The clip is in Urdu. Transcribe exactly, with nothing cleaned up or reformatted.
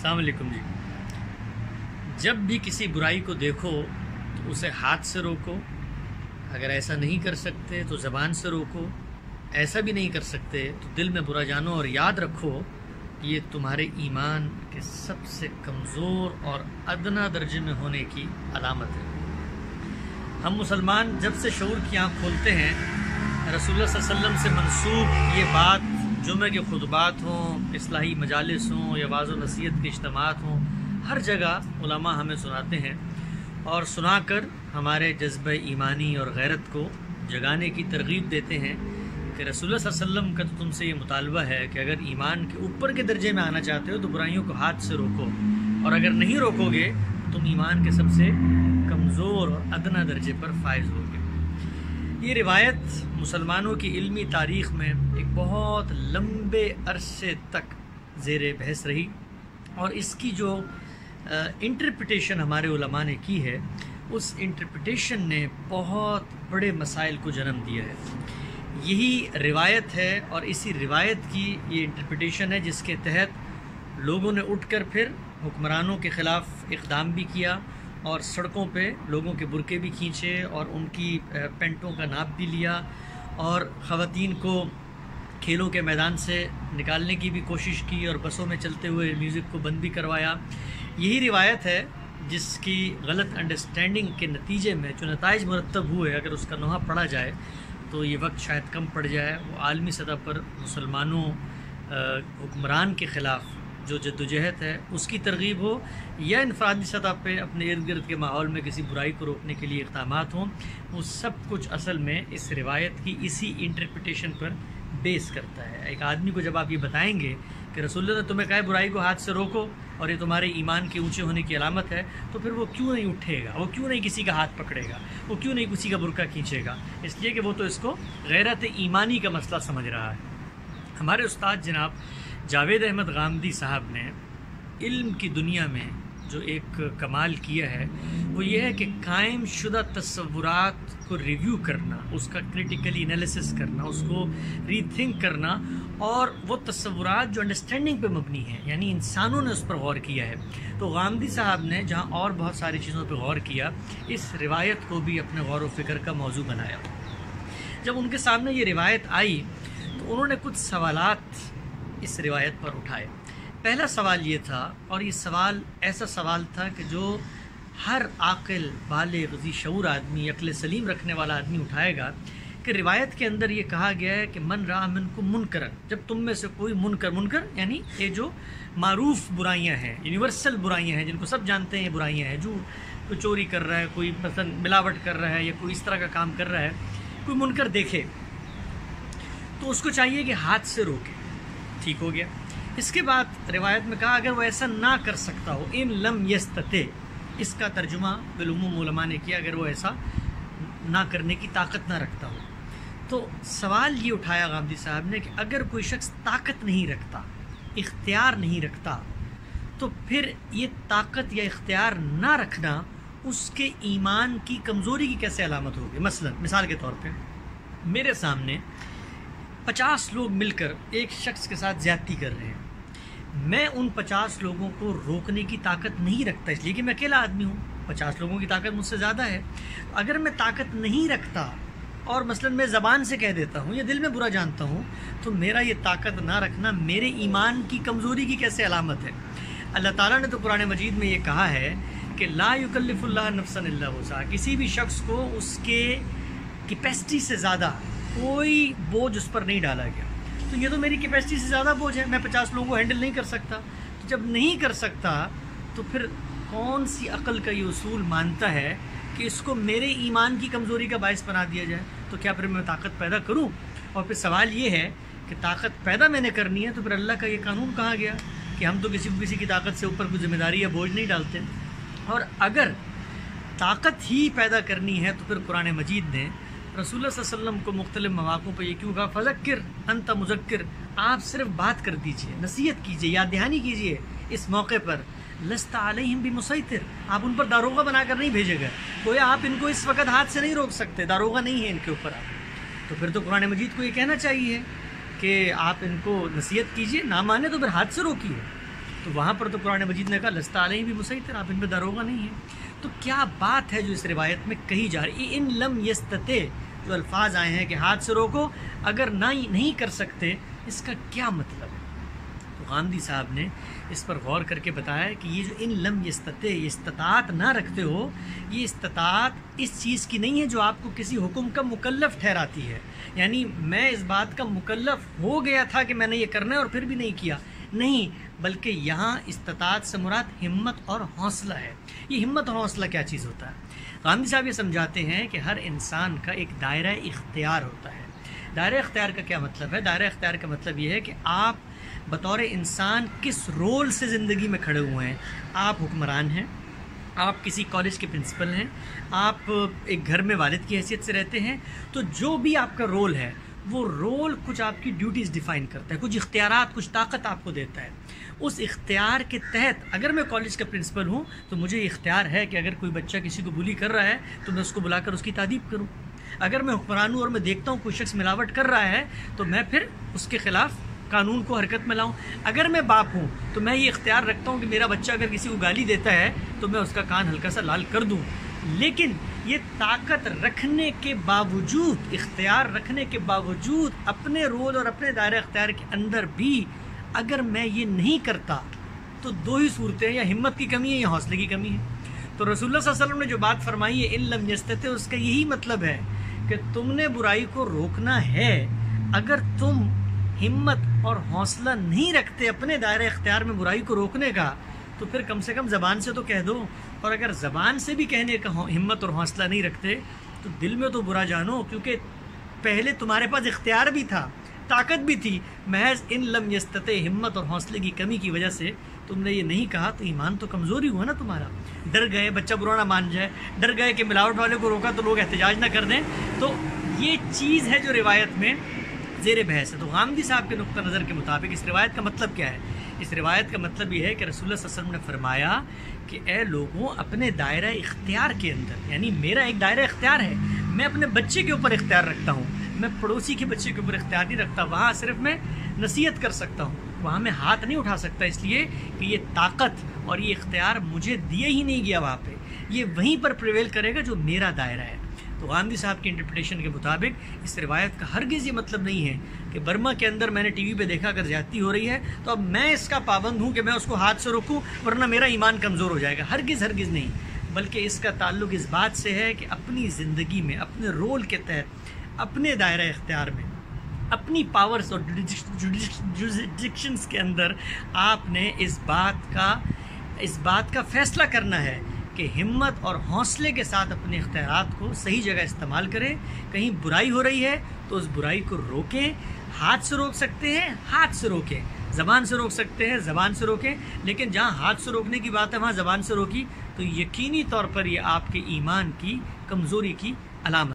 السلام علیکم جی۔ جب بھی کسی برائی کو دیکھو تو اسے ہاتھ سے روکو، اگر ایسا نہیں کر سکتے تو زبان سے روکو، ایسا بھی نہیں کر سکتے تو دل میں برا جانو، اور یاد رکھو یہ تمہارے ایمان کے سب سے کمزور اور ادنا درجے میں ہونے کی علامت ہے۔ ہم مسلمان جب سے شعور کی آنکھ کھولتے ہیں، رسول اللہ صلی اللہ علیہ وسلم سے منسوب یہ بات جمعہ کے خطبات ہوں، اصلاحی مجالس ہوں یا واعظ و نصیحت کے اجتماعات ہوں، ہر جگہ علماء ہمیں سناتے ہیں اور سنا کر ہمارے جذبہ ایمانی اور غیرت کو جگانے کی ترغیب دیتے ہیں کہ رسول اللہ صلی اللہ علیہ وسلم کا تو تم سے یہ مطالبہ ہے کہ اگر ایمان کے اوپر کے درجے میں آنا چاہتے ہو تو برائیوں کو ہاتھ سے روکو، اور اگر نہیں روکو گے تو تم ایمان کے سب سے کمزور اور ادنا درجے پر فائز ہوگے۔ یہ روایت مسلمانوں کی علمی تاریخ میں ایک بہت لمبے عرصے تک زیر بحث رہی، اور اس کی جو انٹرپریٹیشن ہمارے علماء نے کی ہے، اس انٹرپریٹیشن نے بہت بڑے مسائل کو جنم دیا ہے۔ یہی روایت ہے اور اسی روایت کی یہ انٹرپریٹیشن ہے جس کے تحت لوگوں نے اٹھ کر پھر حکمرانوں کے خلاف اقدام بھی کیا، اور سڑکوں پہ لوگوں کے برقعے بھی کھینچے اور ان کی پینٹوں کا ناپ بھی لیا، اور خواتین کو کھیلوں کے میدان سے نکالنے کی بھی کوشش کی، اور بسوں میں چلتے ہوئے میوزک کو بند بھی کروایا۔ یہی روایت ہے جس کی غلط انڈرسٹینڈنگ کے نتیجے میں جو نتائج مرتب ہوئے، اگر اس کا نوحہ پڑھا جائے تو یہ وقت شاید کم پڑ جائے، وہ عالمی سطح پر مسلمانوں حکمران کے خلاف جو جدوجہد ہے اس کی ترغیب ہو، یا انفرادی سطح پہ اپنے ارد گرد کے ماحول میں کسی برائی کو روکنے کے لیے اقدامات ہوں، وہ سب کچھ اصل میں اس روایت کی اسی انٹرپریٹیشن پر بیس کرتا ہے۔ ایک آدمی کو جب آپ یہ بتائیں گے کہ رسول اللہ نے تمہیں کہا ہے برائی کو ہاتھ سے روکو اور یہ تمہارے ایمان کے اونچے ہونے کی علامت ہے، تو پھر وہ کیوں نہیں اٹھے گا، وہ کیوں نہیں کسی کا ہاتھ پکڑے گا، وہ کیوں نہیں کسی کا برقع کھینچے گا؟ اس لیے کہ وہ تو اس کو غیرت ایمانی کا مسئلہ سمجھ رہا ہے۔ ہمارے استاد جناب جاوید احمد غامدی صاحب نے علم کی دنیا میں جو ایک کمال کیا ہے وہ یہ ہے کہ قائم شدہ تصورات کو ریویو کرنا، اس کا کریٹیکلی انالیسس کرنا، اس کو ری تھنک کرنا، اور وہ تصورات جو انڈرسٹینڈنگ پہ مبنی ہیں، یعنی انسانوں نے اس پر غور کیا ہے۔ تو غامدی صاحب نے جہاں اور بہت ساری چیزوں پہ غور کیا، اس روایت کو بھی اپنے غور و فکر کا موضوع بنایا۔ جب ان کے سامنے یہ روایت آئی تو انہوں نے کچھ سوالات اس روایت پر اٹھائے۔ پہلا سوال یہ تھا، اور یہ سوال ایسا سوال تھا کہ جو ہر عاقل بالغ ذی شعور آدمی، عقل سلیم رکھنے والا آدمی اٹھائے گا، کہ روایت کے اندر یہ کہا گیا ہے کہ من رأى منکم منکرن، جب تم میں سے کوئی منکر، منکر یعنی یہ جو معروف برائیاں ہیں، یونیورسل برائیاں ہیں جن کو سب جانتے ہیں یہ برائیاں ہیں، جو کوئی چوری کر رہا ہے، کوئی مثلا ملاوٹ کر رہا ہے، یا کوئی اس طرح کا کام کر رہا ہے، کوئی منکر دیکھے تو اس کو چاہیے کہ ہاتھ سے روکے۔ ٹھیک ہو گیا۔ اس کے بعد روایت میں کہا اگر وہ ایسا نہ کر سکتا ہو، ان لم یستطع، اس کا ترجمہ بالعموم علماء نے کیا اگر وہ ایسا نہ کرنے کی طاقت نہ رکھتا ہو۔ تو سوال یہ اٹھایا غامدی صاحب نے کہ اگر کوئی شخص طاقت نہیں رکھتا، اختیار نہیں رکھتا، تو پھر یہ طاقت یا اختیار نہ رکھنا اس کے ایمان کی کمزوری کی کیسے علامت ہوگی؟ مثلا مثال کے طور پہ میرے سامنے پچاس لوگ مل کر ایک شخص کے ساتھ زیادتی کر رہے ہیں، میں ان پچاس لوگوں کو روکنے کی طاقت نہیں رکھتا، اس لیے کہ میں اکیلا آدمی ہوں، پچاس لوگوں کی طاقت مجھ سے زیادہ ہے۔ اگر میں طاقت نہیں رکھتا اور مثلا میں زبان سے کہہ دیتا ہوں یا دل میں برا جانتا ہوں، تو میرا یہ طاقت نہ رکھنا میرے ایمان کی کمزوری کی کیسے علامت ہے؟ اللہ تعالیٰ نے تو قرآن مجید میں یہ کہا ہے کہ لا یکلف اللہ نفسا الا وسعہا، کسی بھی شخص کو اس کے کیپیسٹی سے زیادہ کوئی بوجھ اس پر نہیں ڈالا گیا۔ تو یہ تو میری کیپیسٹی سے زیادہ بوجھ ہے، میں پچاس لوگوں کو ہینڈل نہیں کر سکتا۔ تو جب نہیں کر سکتا تو پھر کون سی عقل کا یہ اصول مانتا ہے کہ اس کو میرے ایمان کی کمزوری کا باعث بنا دیا جائے؟ تو کیا پھر میں طاقت پیدا کروں؟ اور پھر سوال یہ ہے کہ طاقت پیدا میں نے کرنی ہے تو پھر اللہ کا یہ قانون کہا گیا کہ ہم تو کسی کو کسی کی طاقت سے اوپر کوئی ذمہ داری یا بوجھ نہیں ڈالتے۔ اور اگر طاقت ہی پیدا کرنی ہے تو پھر قرآن مجید نے رسول اللہ صلی اللہ علیہ وسلم کو مختلف مواقعوں پہ یہ کیوں کہا فذکر انت مذکر، آپ صرف بات کر دیجئے، نصیحت کیجئے، یاد دہانی کیجئے اس موقع پر، لست علیہم بمسیطر، آپ ان پر داروغہ بنا کر نہیں بھیجے گئے، گویا آپ ان کو اس وقت ہاتھ سے نہیں روک سکتے، داروغہ نہیں ہے ان کے اوپر آپ۔ تو پھر تو قرآن مجید کو یہ کہنا چاہیے کہ آپ ان کو نصیحت کیجئے، نہ مانے تو پھر ہاتھ سے روکیے۔ تو وہاں پر تو قرآن مجید نے کہا لست علیہم بمسیطر، آپ ان پہ داروغہ نہیں ہیں۔ تو کیا بات ہے جو اس روایت میں کہی جا رہی ہے؟ ان لم یستطع جو الفاظ آئے ہیں کہ ہاتھ سے روکو، اگر نہ نہیں کر سکتے، اس کا کیا مطلب ہے؟ تو غامدی صاحب نے اس پر غور کر کے بتایا کہ یہ جو ان لم یستطع، یہ استطاعت نہ رکھتے ہو، یہ استطاعت اس چیز کی نہیں ہے جو آپ کو کسی حکم کا مکلف ٹھہراتی ہے، یعنی میں اس بات کا مکلف ہو گیا تھا کہ میں نے یہ کرنا ہے اور پھر بھی نہیں کیا، نہیں، بلکہ یہاں استطاعت سے مراد ہمت اور حوصلہ ہے۔ یہ ہمت اور حوصلہ کیا چیز ہوتا ہے؟ غامدی صاحب یہ سمجھاتے ہیں کہ ہر انسان کا ایک دائرہ اختیار ہوتا ہے۔ دائرہ اختیار کا کیا مطلب ہے؟ دائرہ اختیار کا مطلب یہ ہے کہ آپ بطور انسان کس رول سے زندگی میں کھڑے ہوئے ہیں۔ آپ حکمران ہیں، آپ کسی کالج کے پرنسپل ہیں، آپ ایک گھر میں والد کی حیثیت سے رہتے ہیں، تو جو بھی آپ کا رول ہے وہ رول کچھ آپ کی ڈیوٹیز ڈیفائن کرتا ہے، کچھ اختیارات، کچھ طاقت آپ کو دیتا ہے۔ اس اختیار کے تحت اگر میں کالج کا پرنسپل ہوں تو مجھے یہ اختیار ہے کہ اگر کوئی بچہ کسی کو بلی کر رہا ہے تو میں اس کو بلا کر اس کی تعریف کروں۔ اگر میں حکمران ہوں اور میں دیکھتا ہوں کوئی شخص ملاوٹ کر رہا ہے تو میں پھر اس کے خلاف قانون کو حرکت میں لاؤں۔ اگر میں باپ ہوں تو میں یہ اختیار رکھتا ہوں کہ میرا بچہ اگر کسی کو گالی دیتا ہے تو میں اس کا کان ہلکا سا لال کر دوں۔ لیکن یہ طاقت رکھنے کے باوجود، اختیار رکھنے کے باوجود، اپنے رول اور اپنے دائرہ اختیار کے اندر بھی اگر میں یہ نہیں کرتا تو دو ہی صورتیں، یا ہمت کی کمی ہے یا حوصلے کی کمی ہے۔ تو رسول اللہ صلی اللہ علیہ وسلم نے جو بات فرمائی ہے ان لم یستطع، اس کا یہی مطلب ہے کہ تم نے برائی کو روکنا ہے، اگر تم ہمت اور حوصلہ نہیں رکھتے اپنے دائرہ اختیار میں برائی کو روکنے کا تو پھر کم سے کم زبان سے تو کہہ دو، اور اگر زبان سے بھی کہنے کا ہمت اور حوصلہ نہیں رکھتے تو دل میں تو برا جانو، کیونکہ پہلے تمہارے پاس اختیار بھی تھا، طاقت بھی تھی، محض ان لم یستطع، ہمت اور حوصلے کی کمی کی وجہ سے تم نے یہ نہیں کہا، تو ایمان تو کمزوری ہوا نا تمہارا۔ ڈر گئے بچہ برا نہ مان جائے، ڈر گئے کہ ملاوٹ والے کو روکا تو لوگ احتجاج نہ کر دیں، تو یہ چیز ہے جو روایت میں زیر بحث ہے۔ تو غامدی صاحب کے نقطہ نظر کے مطابق اس روایت کا مطلب کیا ہے؟ اس روایت کا مطلب یہ ہے کہ رسول اللہ صلی اللہ علیہ وسلم نے فرمایا کہ اے لوگوں، اپنے دائرہ اختیار کے اندر، یعنی میرا ایک دائرہ اختیار ہے، میں اپنے بچے کے اوپر اختیار رکھتا ہوں، میں پڑوسی کے بچے کے اوپر اختیار نہیں رکھتا، وہاں صرف میں نصیحت کر سکتا ہوں، وہاں میں ہاتھ نہیں اٹھا سکتا، اس لیے کہ یہ طاقت اور یہ اختیار مجھے دیے ہی نہیں گیا، وہاں پہ یہ وہیں پر پریویل کرے گا جو میرا دائرہ ہے۔ تو غامدی صاحب کی انٹرپریٹیشن کے مطابق اس روایت کا ہرگز یہ مطلب نہیں ہے کہ برما کے اندر میں نے ٹی وی پہ دیکھا اگر زیادتی ہو رہی ہے تو اب میں اس کا پابند ہوں کہ میں اس کو ہاتھ سے روکوں ورنہ میرا ایمان کمزور ہو جائے گا، ہرگز ہرگز نہیں، بلکہ اس کا تعلق اس بات سے ہے کہ اپنی زندگی میں اپنے رول کے تحت، اپنے دائرہ اختیار میں، اپنی پاورز اور جوریسڈکشنز کے اندر آپ نے اس بات کا اس بات کا فیصلہ کرنا ہے کہ ہمت اور حوصلے کے ساتھ اپنے اختیارات کو صحیح جگہ استعمال کریں۔ کہیں برائی ہو رہی ہے تو اس برائی کو روکیں، ہاتھ سے روک سکتے ہیں ہاتھ سے روکیں، زبان سے روک سکتے ہیں زبان سے روکیں، لیکن جہاں ہاتھ سے روکنے کی بات ہے وہاں زبان سے روکی تو یقینی طور پر یہ آپ کے ایمان کی کمزوری کی علامت